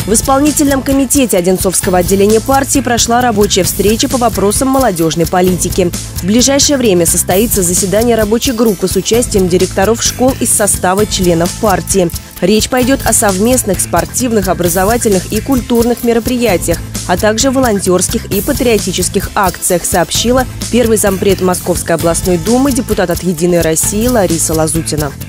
В исполнительном комитете Одинцовского отделения партии прошла рабочая встреча по вопросам молодежной политики. В ближайшее время состоится заседание рабочей группы с участием директоров школ из состава членов партии. Речь пойдет о совместных спортивных, образовательных и культурных мероприятиях, а также волонтерских и патриотических акциях, сообщила первый зампред Московской областной думы, депутат от «Единой России» Лариса Лазутина.